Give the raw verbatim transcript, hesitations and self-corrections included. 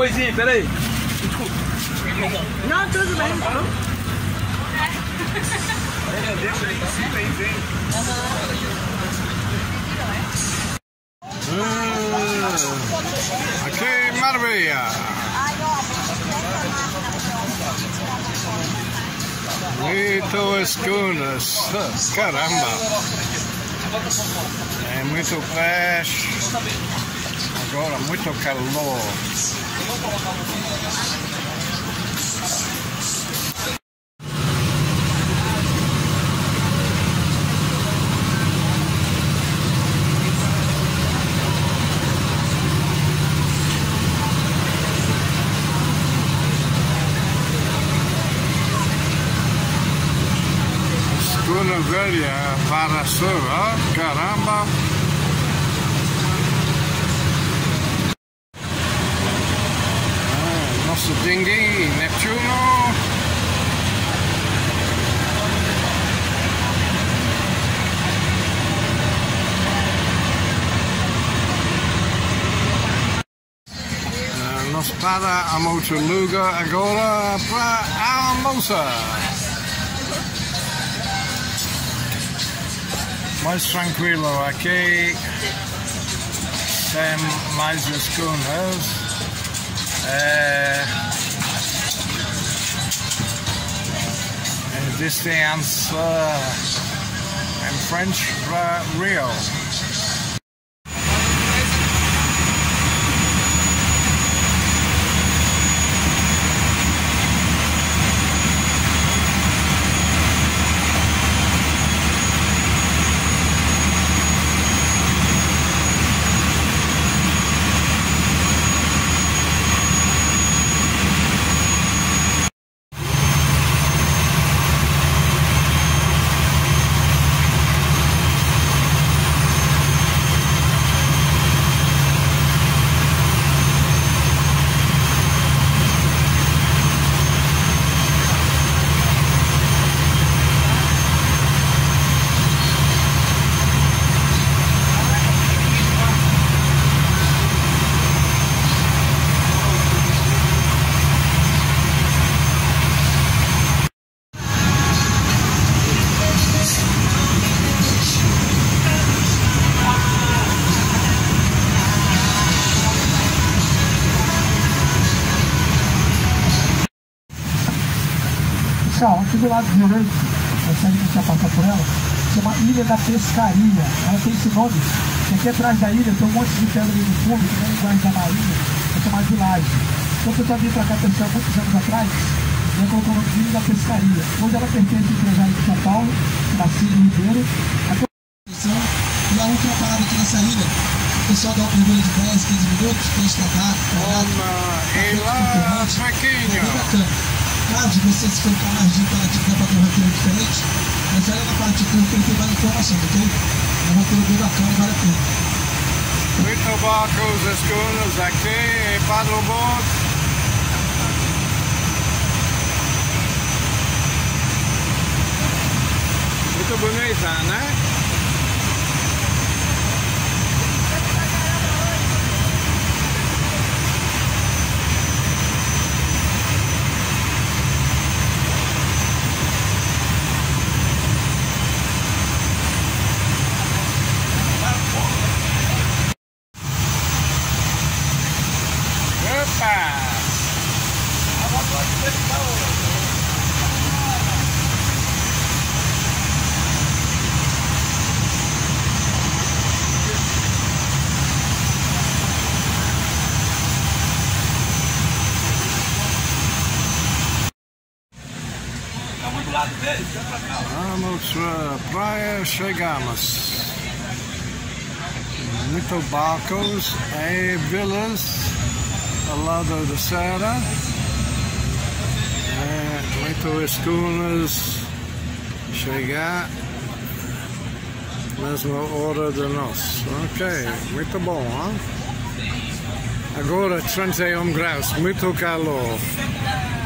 arrozinho, peraí. Não, tudo bem. Hum, aqui, maravilha! Muito escuras, caramba! É muito peixe, agora muito calor. Escuna velha para sul, ó, caramba! Ah, nosso dinghy Neptuno. Ah, nós para a outro lugar agora para almoçar. Mais tranquilo aqui, sem mais escuras. É, em distância em French para Rio. Aqui do lado direito, essa aí que a gente vai passar por ela, chama Ilha da Pescaria. Ela tem esse nome, porque aqui atrás da ilha tem um monte de pedra ali no fundo, que na linguagem da marinha é chamada de laje. Então o pessoal veio para cá pescar muitos anos atrás, e ela colocou o nome de Ilha da Pescaria. Hoje ela pertence ao empresário de São Paulo, Marcelo Ribeiro. E a última parada aqui nessa ilha, o pessoal dá um mergulho de dez, quinze minutos, tem estradado, e lá, Franquinho! Bem bacana. Caso você se for mais de para ativar para ter um roteiro diferente, mas olha na parte curta ele tem mais informação, ok? É um roteiro bem bacana, vale a pena. Muito barcos, escuras aqui em paddleboard. Muito bonita, né? Vamos para praia, chegamos. Muito barcos e vilas ao lado da serra. É, muito escuras. Chegar mesma hora de nós. Ok, muito bom, hein? Agora trinta e um graus, muito calor.